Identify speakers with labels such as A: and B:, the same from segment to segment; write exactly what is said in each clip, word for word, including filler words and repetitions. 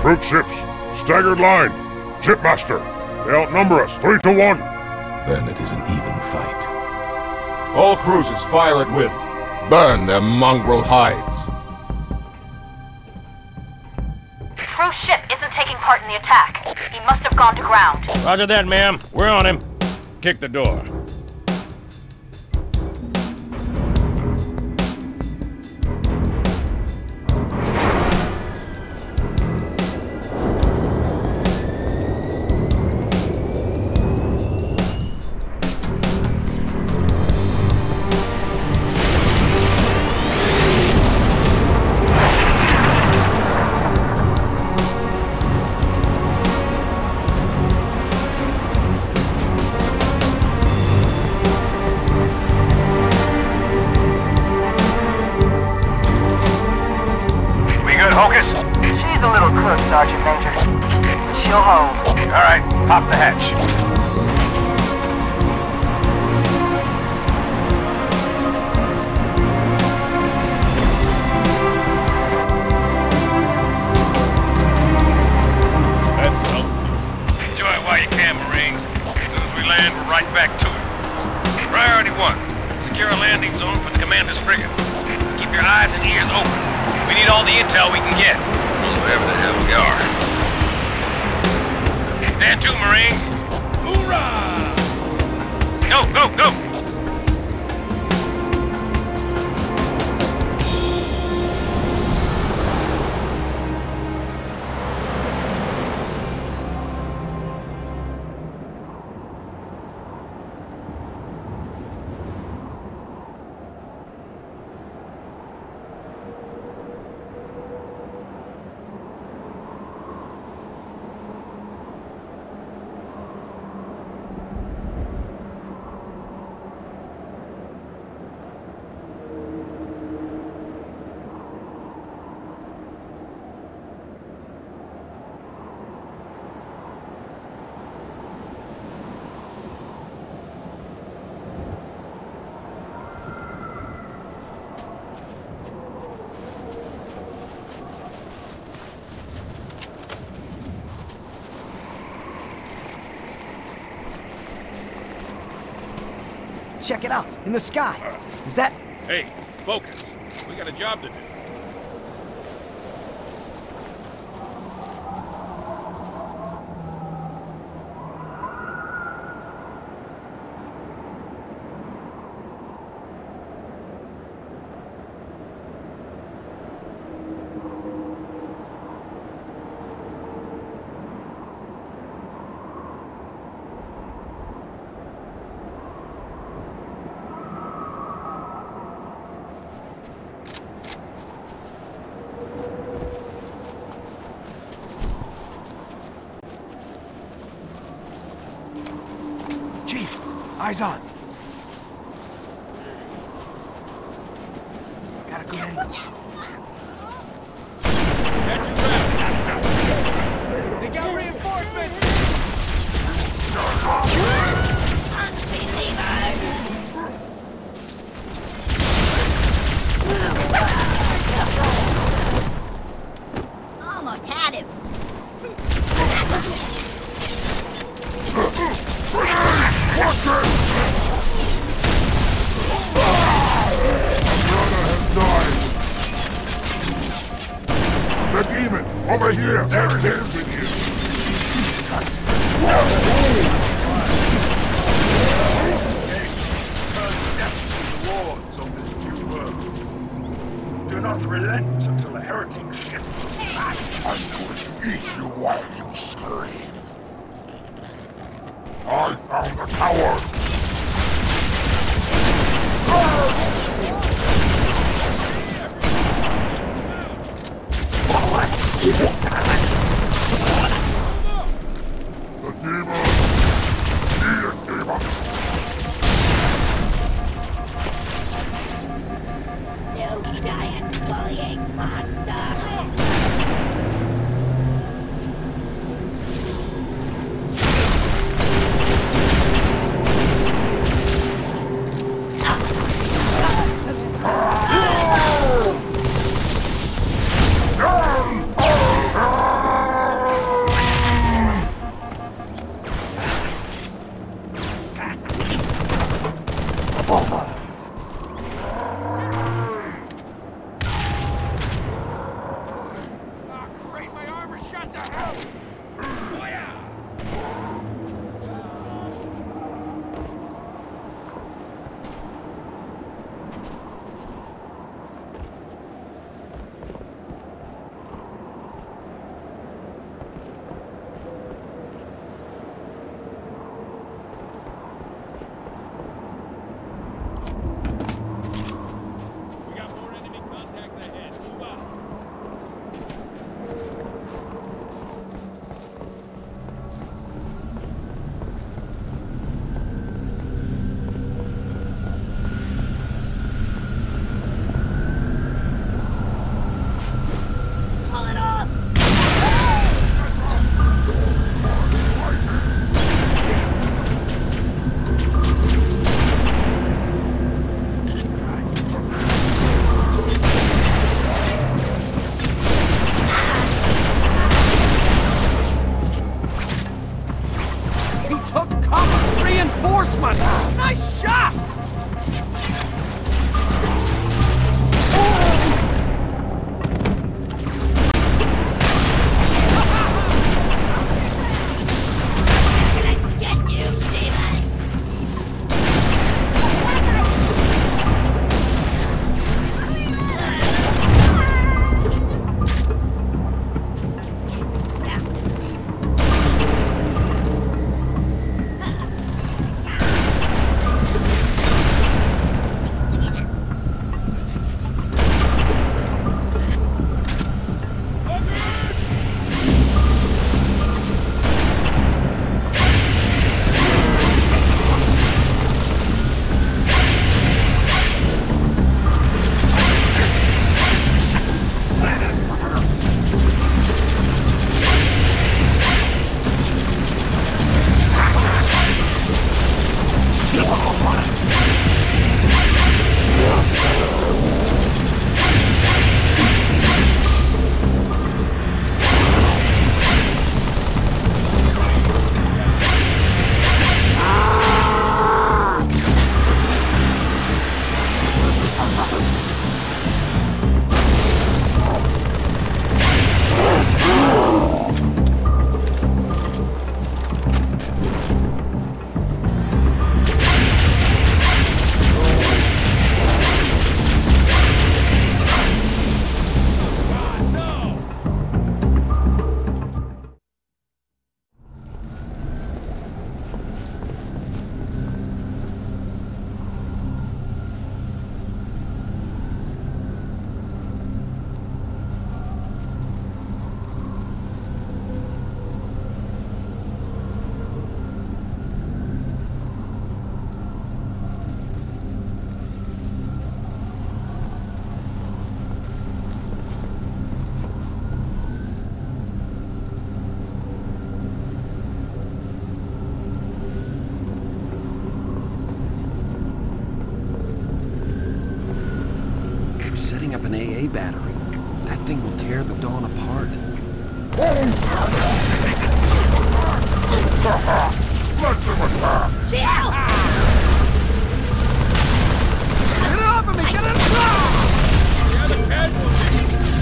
A: Brute ships. Staggered line. Shipmaster. They outnumber us, three to one.
B: Then it is an even fight.
C: All cruisers, fire at will. Burn their mongrel hides.
D: True ship isn't taking part in the attack. He must have gone to ground.
E: Roger that, ma'am. We're on him. Kick the door.
D: Sergeant Major. She'll hold.
E: All right, pop the hatch. That's so. Enjoy it while you can, Marines. As soon as we land, we're right back to it. Priority one. Secure a landing zone for the commander's frigate. Keep your eyes and ears open. We need all the intel we can get. Wherever the hell we are. Stand to, Marines! Hoorah! Go, go, go!
F: Check it out, in the sky. Is that...
E: Hey, focus. We got a job to do.
F: Chief, eyes on. Got a good angle. They got reinforcements!
G: Almost had him.
A: Watch it! The demon! Over here! There it is with you!
H: Do not relent until the heretic shifts.
A: I'm going to eat you while you scream. I found the tower! The demon! Eat it, demon!
G: You giant bullying monster!
A: No!
F: battery. That thing will tear the Dawn apart.
A: Let them attack!
G: Chill!
F: Get it off of me! Get it off!
E: Yeah, the casualty.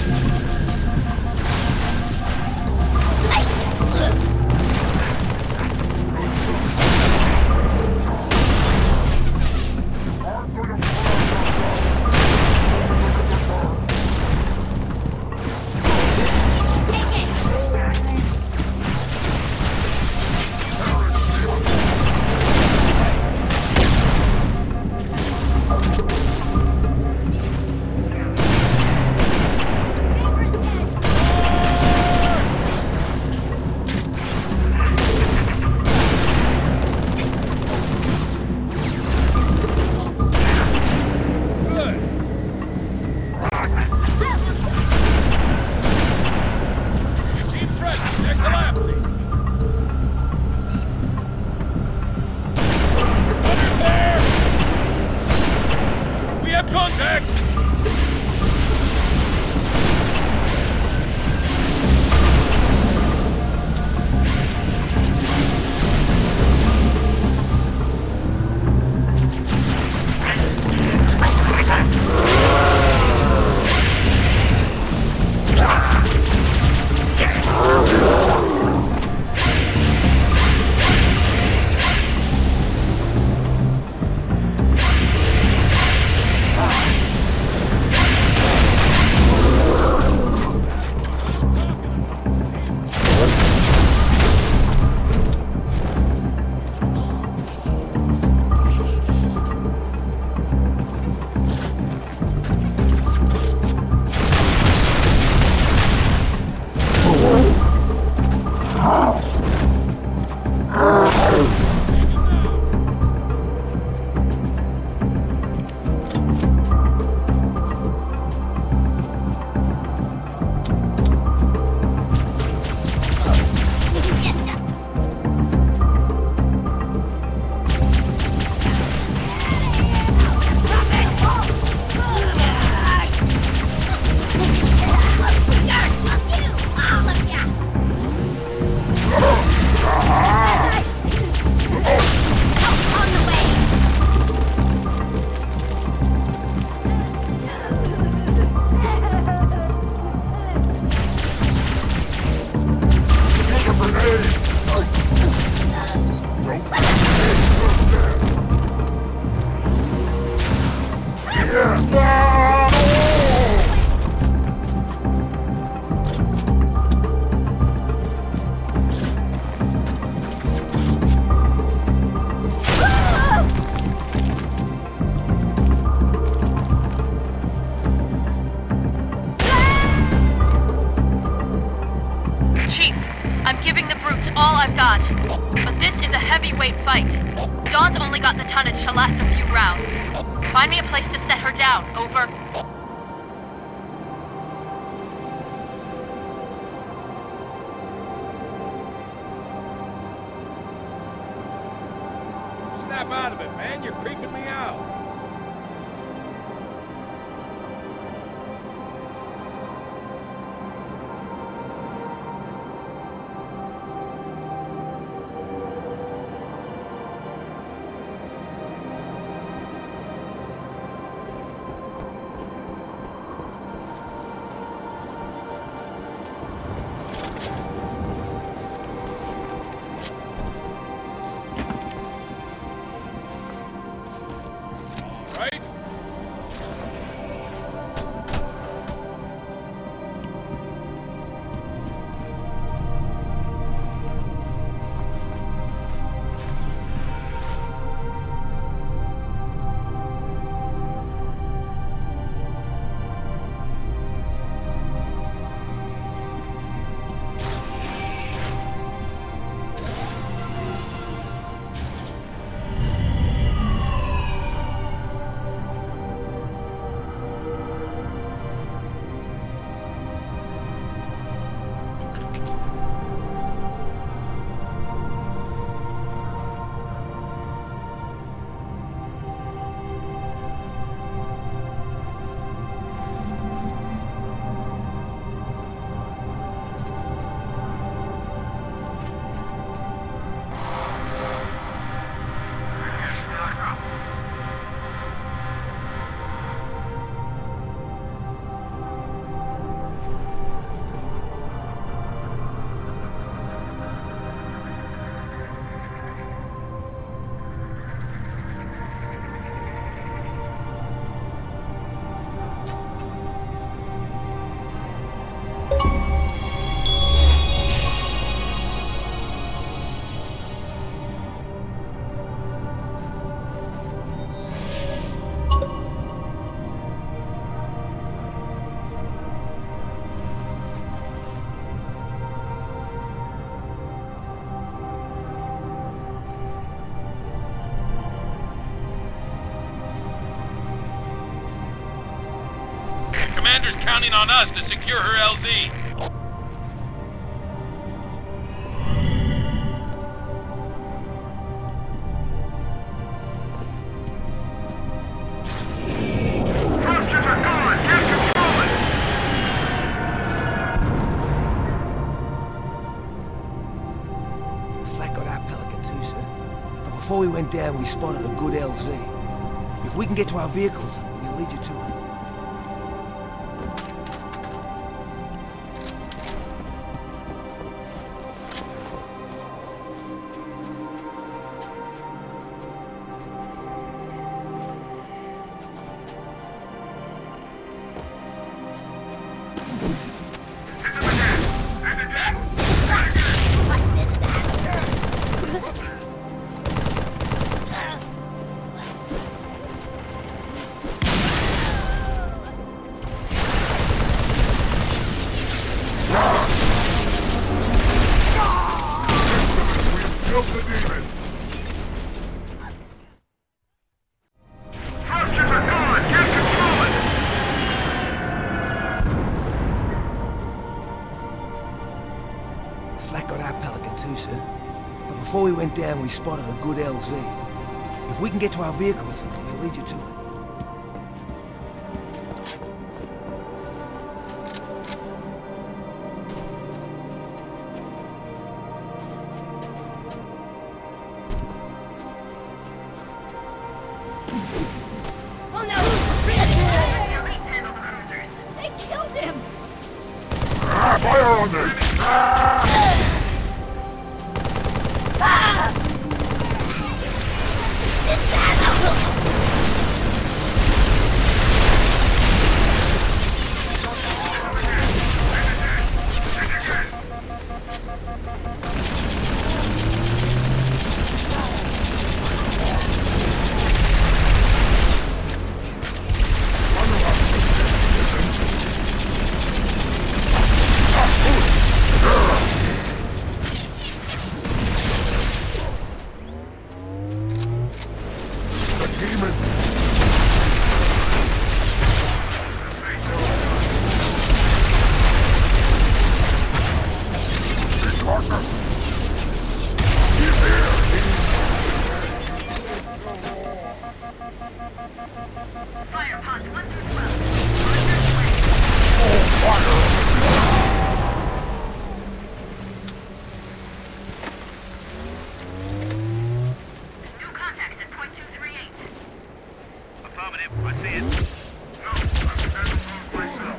D: heavyweight fight. Dawn's only got the tonnage to last a few rounds. Find me a place to set her down. Over.
E: Snap out of it, man. You're creeping me out. Commander's counting on us to secure her L Z.
H: Thrusters are gone! Can't control it!
F: Flak got our Pelican too, sir. But before we went down, we spotted a good L Z. If we can get to our vehicles, we'll lead you to it.
A: Killed the demon!
H: Thrusters are gone! Can't control it!
F: Flak got our Pelican too, sir. But before we went down, we spotted a good L Z. If we can get to our vehicles, we'll lead you to it.
G: Oh no!
D: Police handle the cruisers.
G: They killed him!
A: Ah, fire on them! The demon! Carcass! He's here!
D: Fire pods one through twelve. On your way.
A: Oh, fire!
D: New contacts at point two three eight.
E: Affirmative, I see it.
H: No, I'm standing alone myself.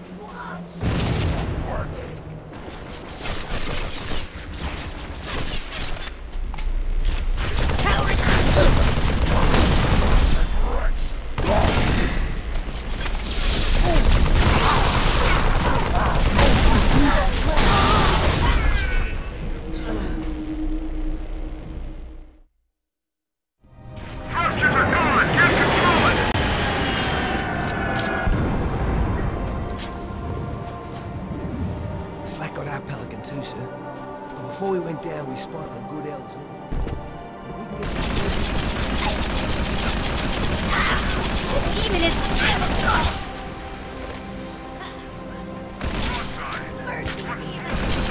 H: Thrusters are gone! Can't control it!
F: Flak got our Pelican too, sir. But before we went down, we spotted a good L Z.
G: Even his... Mercy, demon!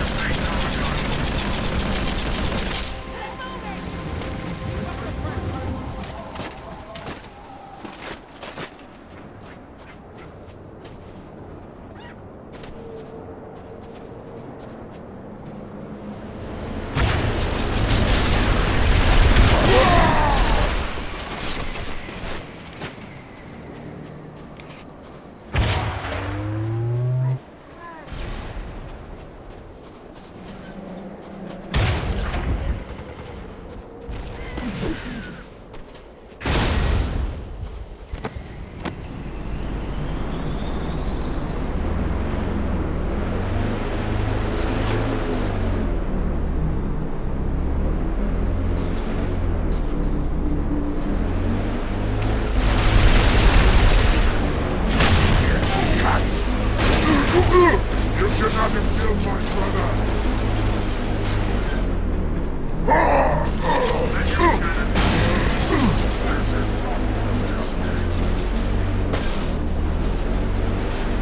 A: You should not have killed my brother!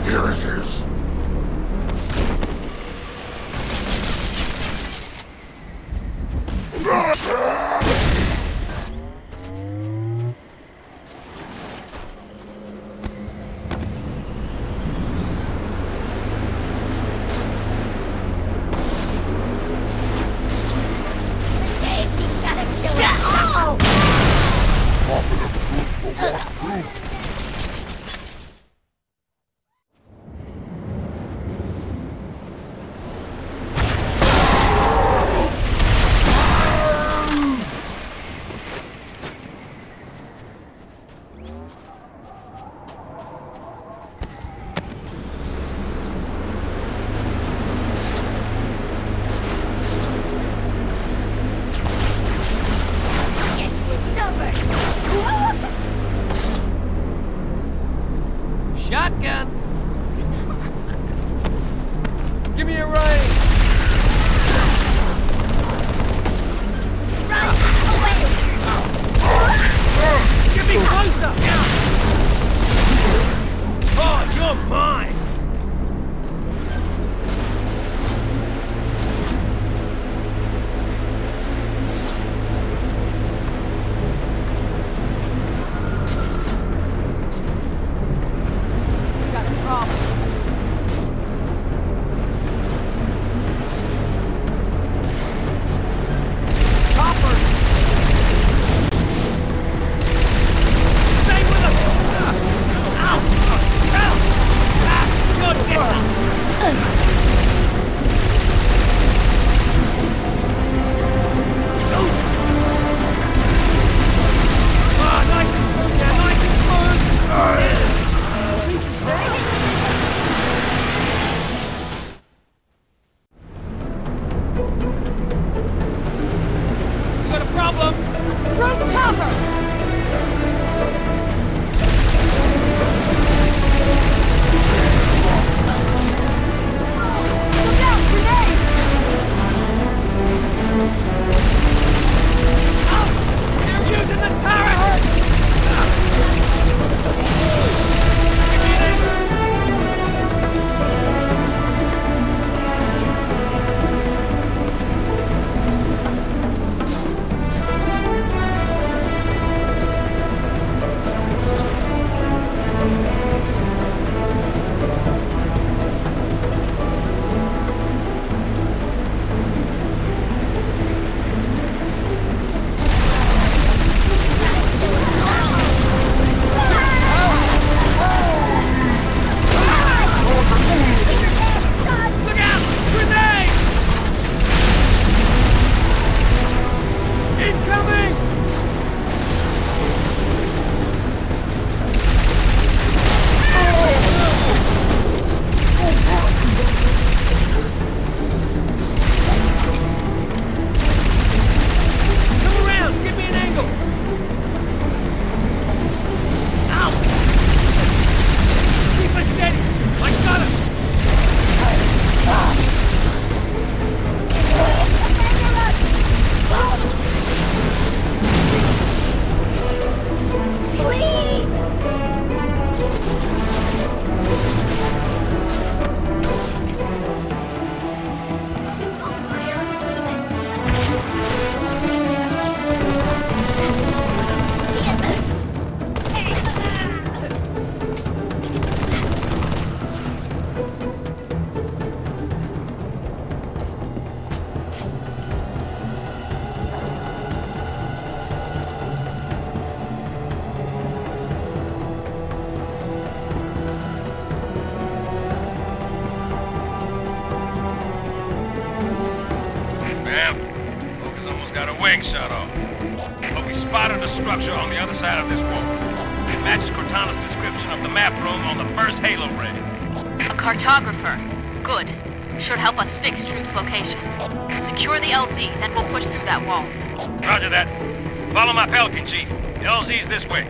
C: Here it is.
I: Shotgun! Give me a ray!
G: Run away!
I: Get me closer! Oh, you're mine!
E: Shut off. But we spotted a structure on the other side of this wall. It matches Cortana's description of the map room on the first Halo ray.
D: A cartographer. Good. Should help us fix Droop's location. Secure the L Z, then we'll push through that wall.
E: Roger that. Follow my Pelican, Chief. The L Z's this way.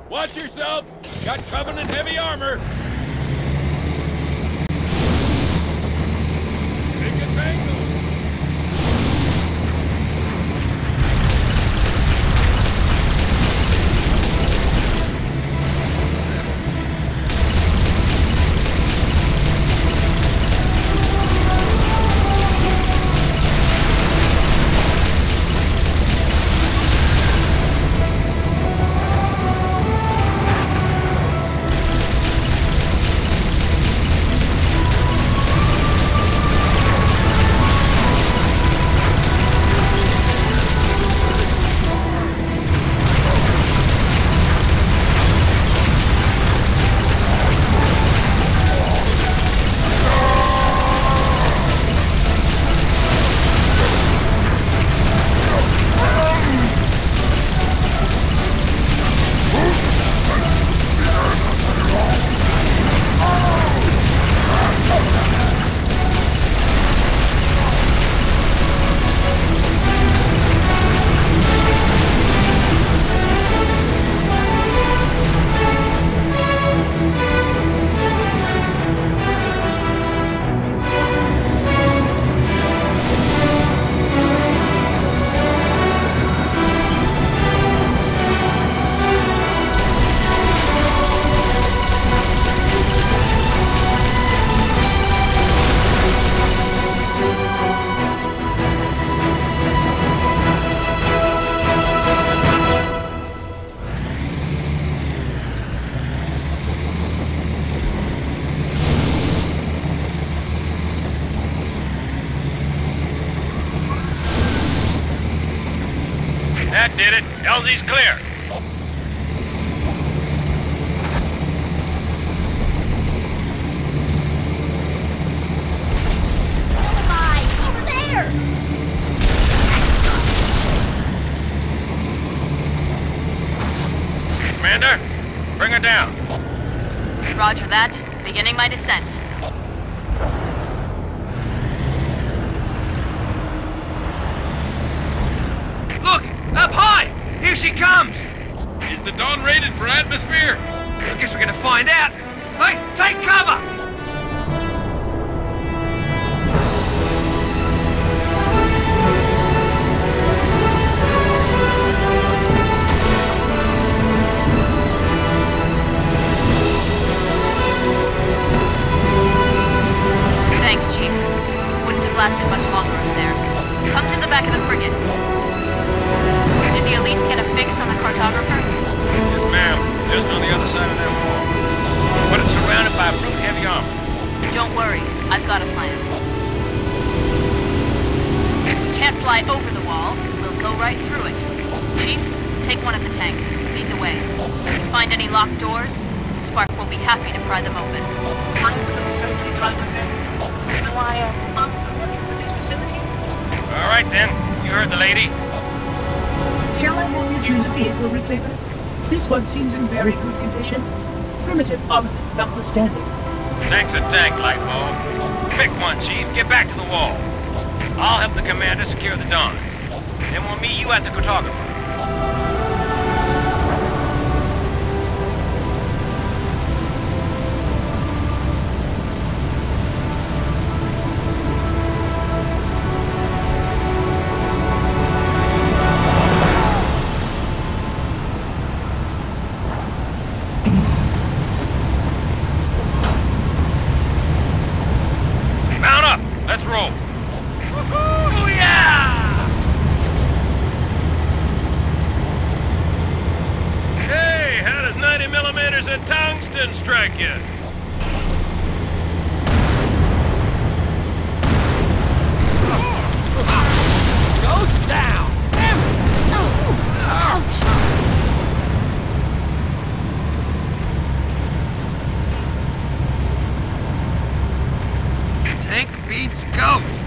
I: Watch yourself! Got Covenant heavy armor! Take a tango!
E: That did it. L Z's clear.
G: Still alive! Over there!
E: Commander, bring her down.
D: Roger that. Beginning my descent.
I: Look! Up high! Here she comes! Is the Dawn rated for atmosphere? I guess we're gonna find out. Hey, take cover!
D: Thanks, Chief. Wouldn't have lasted much longer up there. Come to the back of the frigate. Did the elites get a fix on the cartographer?
E: Yes, ma'am. Just on the other side of that wall. But it's surrounded by brute heavy armor.
D: Don't worry, I've got a plan. If we can't fly over the wall, we'll go right through it. Chief, take one of the tanks. Lead the way. If you find any locked doors, Spark will be happy to pry them open.
J: I will certainly try my best. Am I uh, unfamiliar with this facility?
E: All right, then. You heard the lady.
J: Shall I have you choose a vehicle, Reclaimer? This one seems in very good condition. Primitive armament notwithstanding.
E: Tank's a tank, Lightbulb. Pick one, Chief. Get back to the wall. I'll help the commander secure the Dawn. Then we'll meet you at the cartographer. Mount up! Let's roll! Woohoo! Yeah! Hey, how does ninety millimeters of tungsten strike you?
I: Goes down!
E: Tank beats ghost!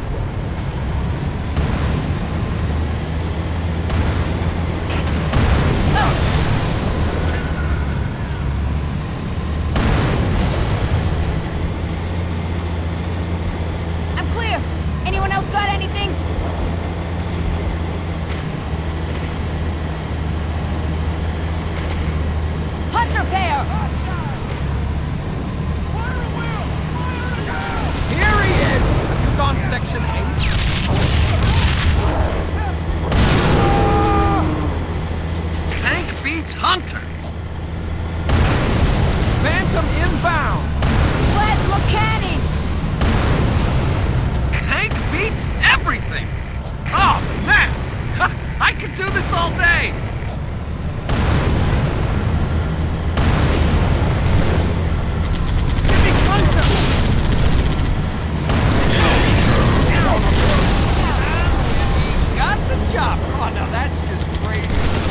G: I'm clear! Anyone else got anything?
I: Section eight? Tank beats Hunter! Phantom inbound!
G: Plasma cannon!
I: Tank beats everything! Oh, man! I could do this all day! Get me closer! Got the chopper! Oh, now that's just crazy.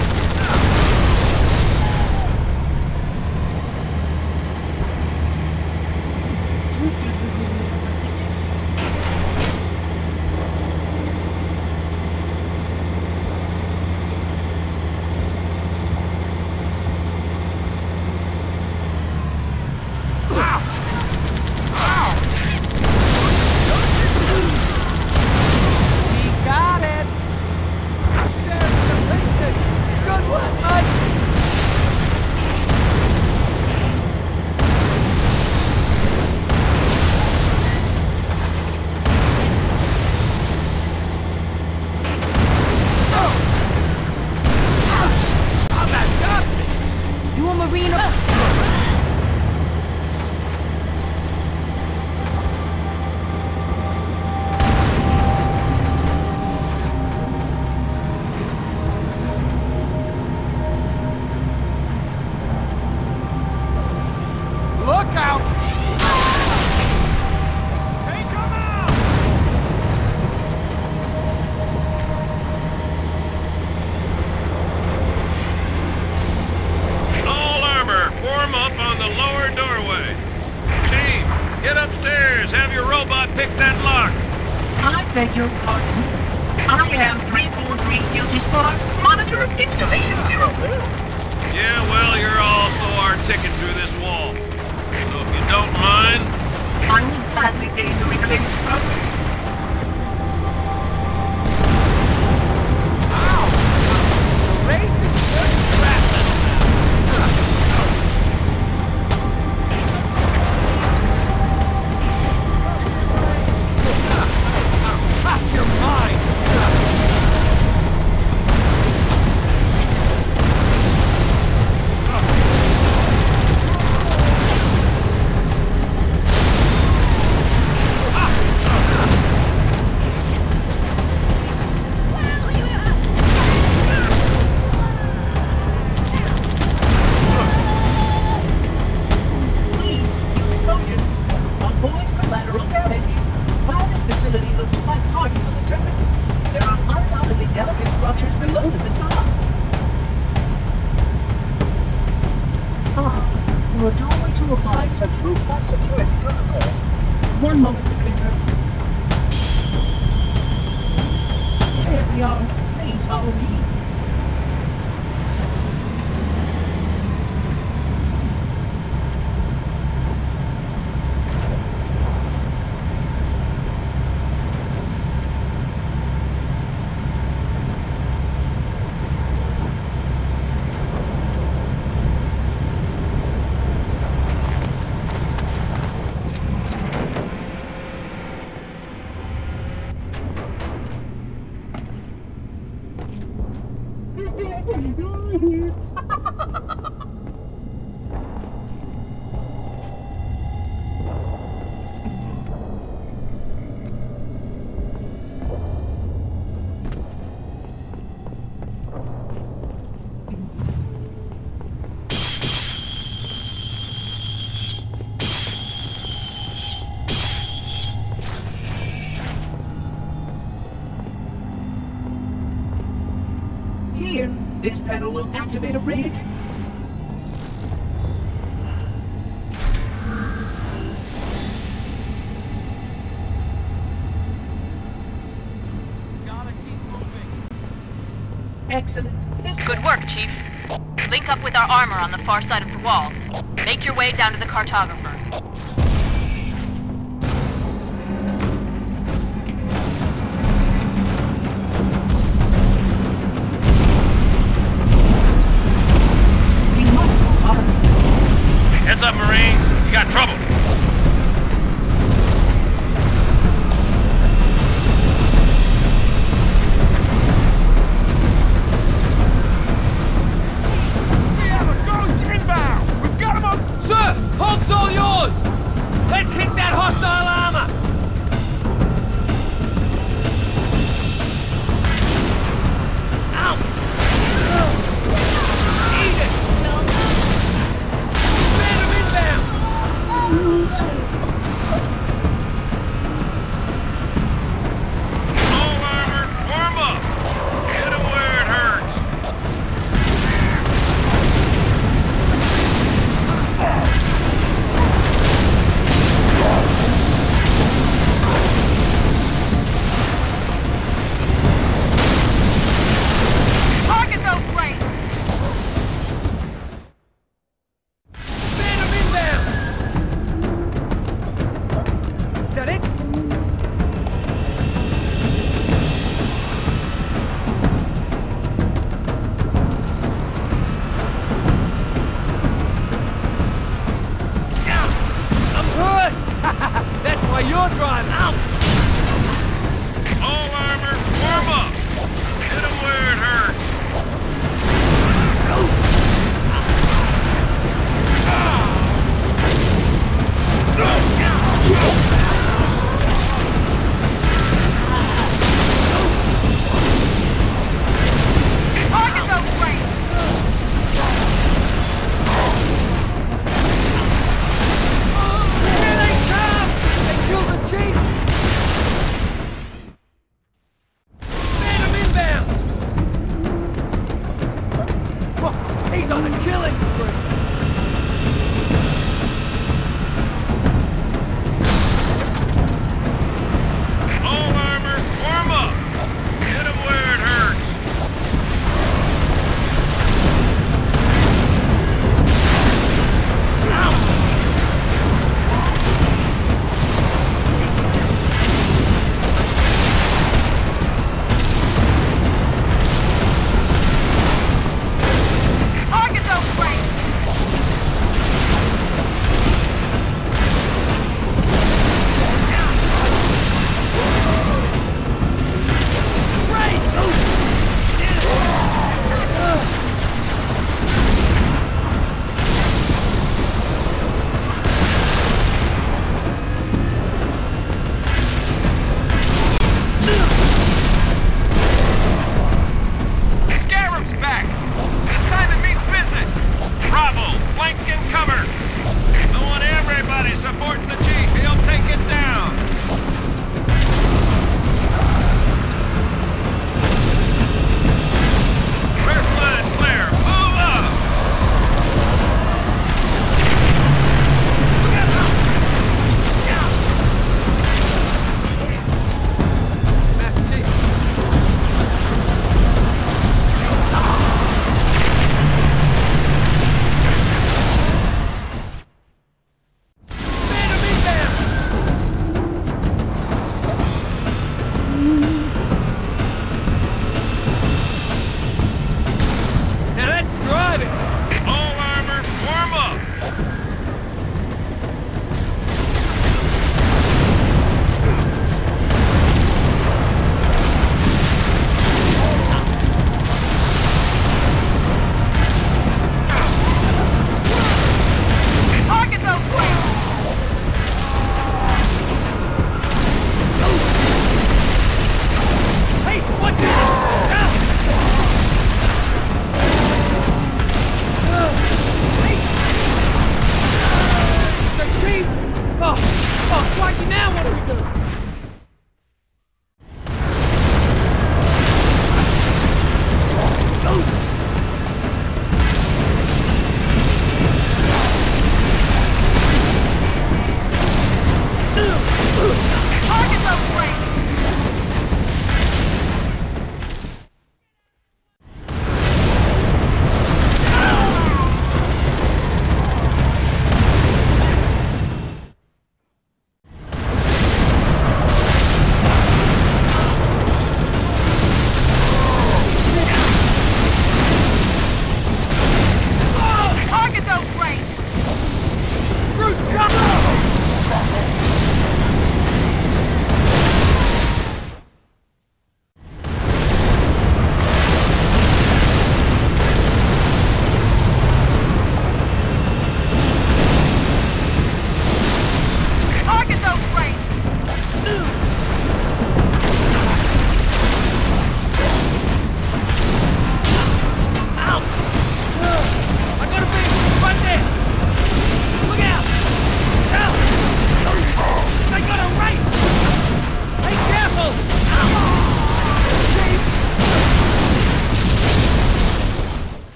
J: Beg your pardon. I am three four three Guilty Spark, monitor of installation zero.
E: Yeah, well, you're also our ticket through this wall. So if you don't mind...
J: I will gladly aid the reclaimed progress.
I: Ow! Great and good traffic! You're mine!
J: One moment, Victor. There we are. Please follow me. Here, this panel will activate a rig.
I: Gotta keep moving.
J: Excellent. This
D: Good work, Chief. Link up with our armor on the far side of the wall. Make your way down to the cartographer.
J: We must move on.
E: Heads up, Marines. You got trouble.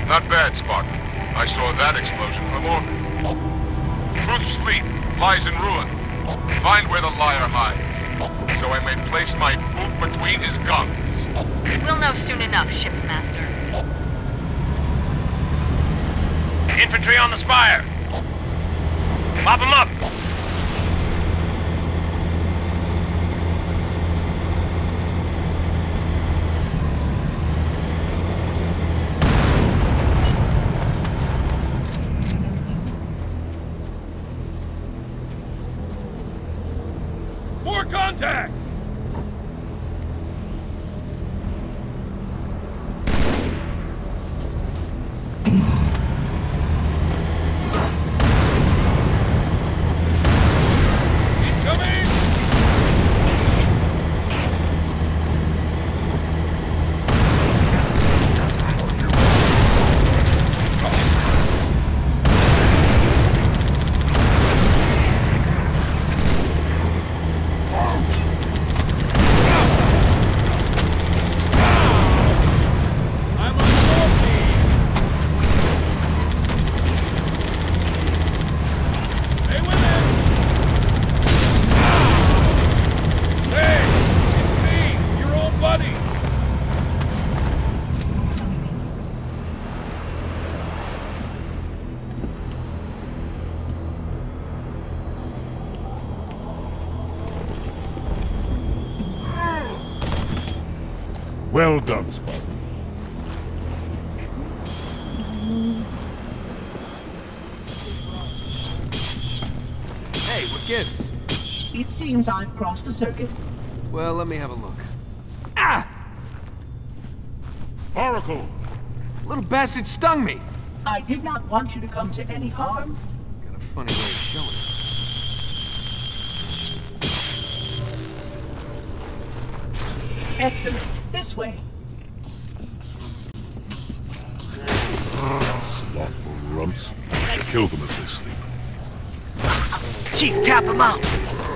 C: Not bad, Spartan. I saw that explosion from orbit. Truth's fleet lies in ruin. Find where the liar hides, so I may place my boot between his gums.
D: We'll know soon enough, Shipmaster.
E: Infantry on the spire! Mop 'em up!
I: More contact!
A: Well done, Spartan.
I: Hey, what gives?
J: It seems I've crossed a circuit.
I: Well, let me have a look. Ah!
A: Oracle!
I: Little bastard stung me!
J: I did not want you to come to any harm.
I: Got a funny way of showing it.
J: Excellent. This way.
A: Slothful runts. Kill them as they sleep.
F: Chief, tap him out!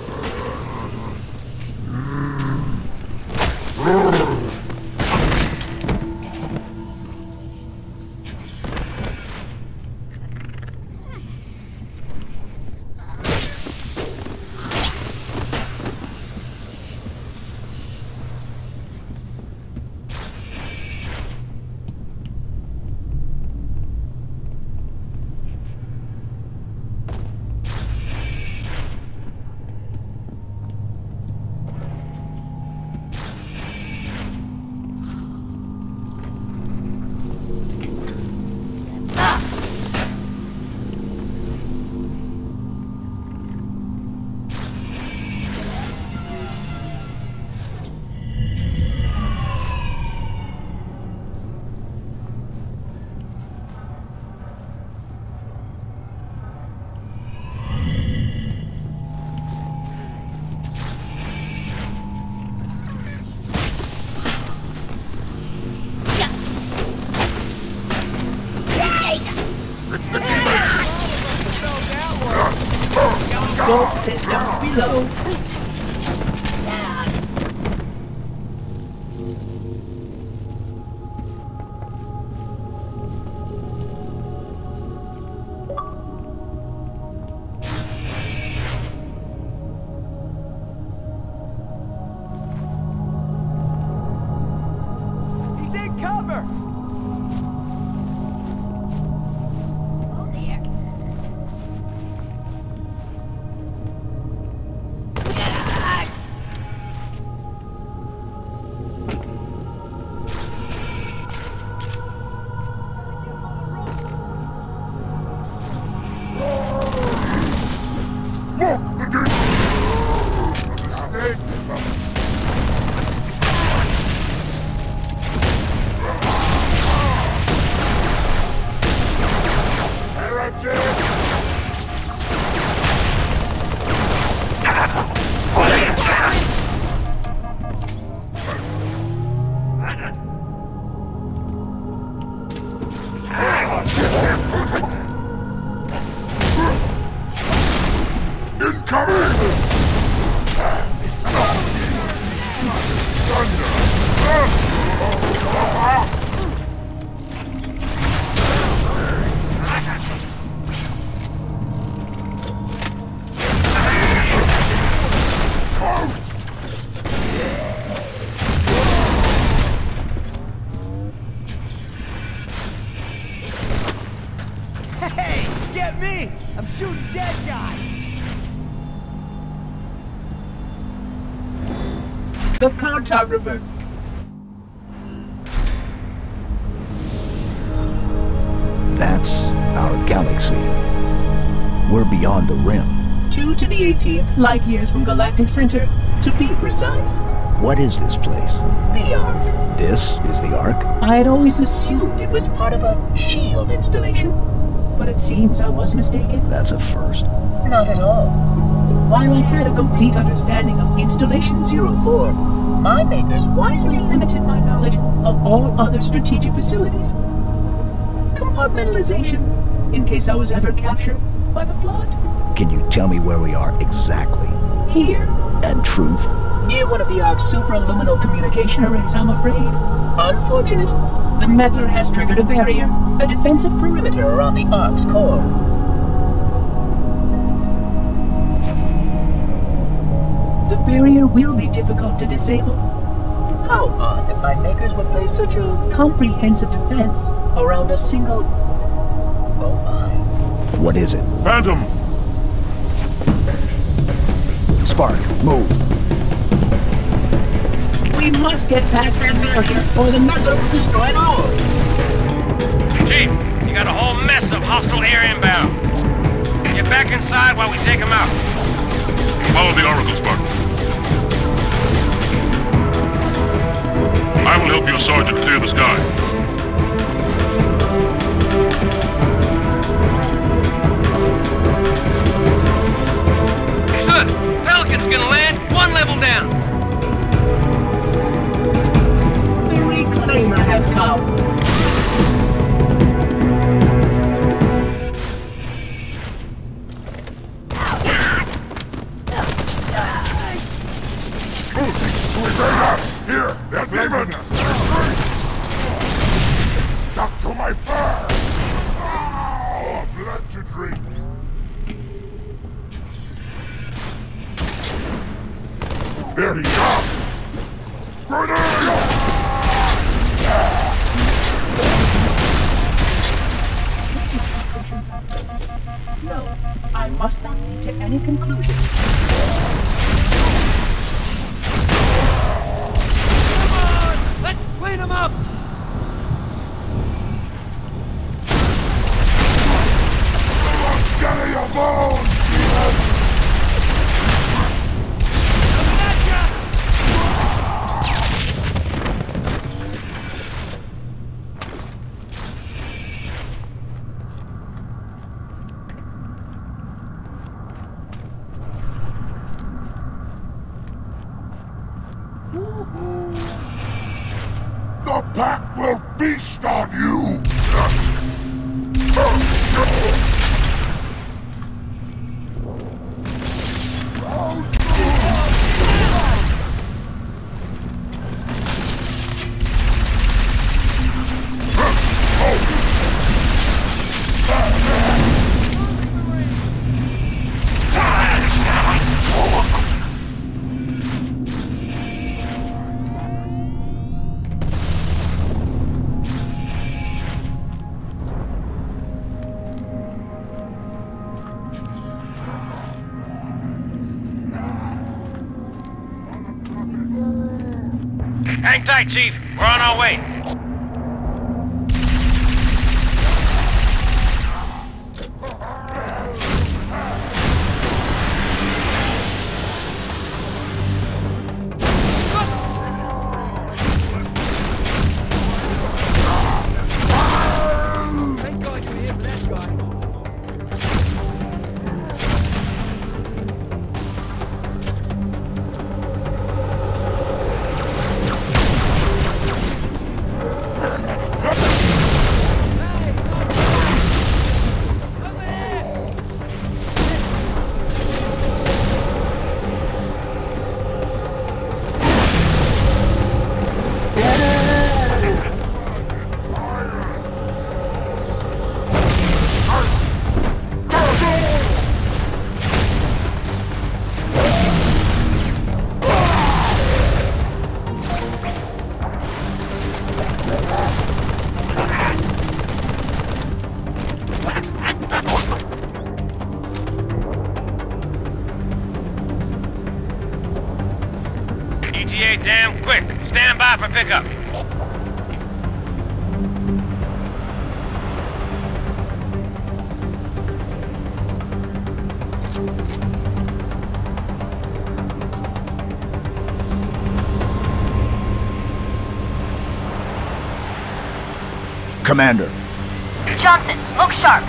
J: Gold is just below.
F: He's in cover! Shoot dead guys!
J: The cartographer.
K: That's our galaxy. We're beyond the rim.
J: Two to the eighteenth light years from Galactic Center, to be precise.
K: What is this place?
J: The Ark.
K: This is the Ark?
J: I had always assumed it was part of a shield installation, but it seems I was mistaken.
K: That's a first.
J: Not at all. While I had a complete understanding of Installation zero four, my makers wisely limited my knowledge of all other strategic facilities. Compartmentalization, in case I was ever captured by the Flood.
K: Can you tell me where we are exactly?
J: Here.
K: And truth?
J: Near one of the Ark's supraluminal communication arrays, I'm afraid. Unfortunate. The meddler has triggered a barrier, a defensive perimeter around the Ark's core. The barrier will be difficult to disable. How odd that my makers would place such a comprehensive defense around a single... Oh my.
K: What is it?
A: Phantom!
K: Spark, move.
J: We must get past that barrier, or the meddler will destroy it all.
E: Chief, you got a whole mess of hostile air inbound. Get back inside while we take them out.
A: Follow the Oracle, Spark. I will help your sergeant clear the sky.
I: Sir, Pelican's gonna land one level down.
J: The reclaimer has come.
A: Here, they're demons! Stuck to my fur! Oh, blood to drink! There he comes! Grenade!
J: No, I must not lead to any conclusion.
I: Let's clean them up!
A: Get your bones, demons! The pack will feast on you!
E: Hang tight, Chief. We're on our way. Time for pickup.
K: Commander.
D: Johnson, look sharp.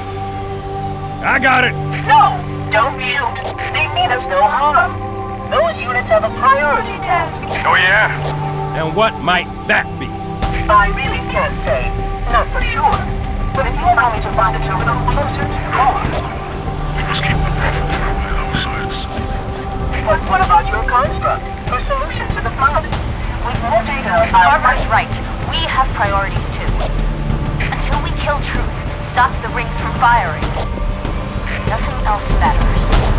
I: I got it.
L: No, don't shoot. They mean us no harm. Those units have a priority task.
E: Oh, yeah?
I: And what might that be?
L: I really can't say. Not for sure. But if you allow me to find a terminal closer to yours.
C: We must keep the Prophet from my own sides.
L: But what about your construct? Your solution to the flood? With more data, I
D: Barbara's right. We have priorities too. Until we kill Truth, stop the rings from firing, nothing else matters.